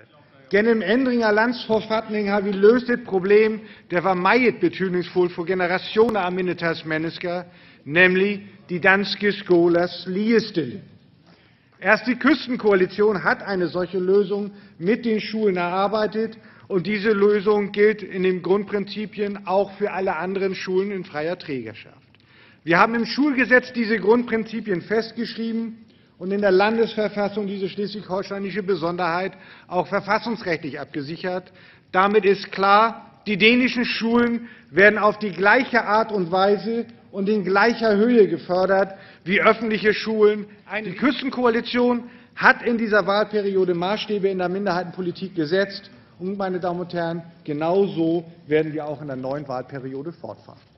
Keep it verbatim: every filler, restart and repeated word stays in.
Gennem ändring av landsforfatning har vi løst et problem der var meget betydningsfuldt for generationer av mindretallsmennesker, nemlig die danske skolers ligestilling. Erst die Küstenkoalition hat eine solche Lösung mit den Schulen erarbeitet, und diese Lösung gilt in den Grundprinzipien auch für alle anderen Schulen in freier Trägerschaft. Wir haben im Schulgesetz diese Grundprinzipien festgeschrieben und in der Landesverfassung diese schleswig-holsteinische Besonderheit auch verfassungsrechtlich abgesichert. Damit ist klar, die dänischen Schulen werden auf die gleiche Art und Weise und in gleicher Höhe gefördert wie öffentliche Schulen. Die Küstenkoalition hat in dieser Wahlperiode Maßstäbe in der Minderheitenpolitik gesetzt. Und, meine Damen und Herren, genau so werden wir auch in der neuen Wahlperiode fortfahren.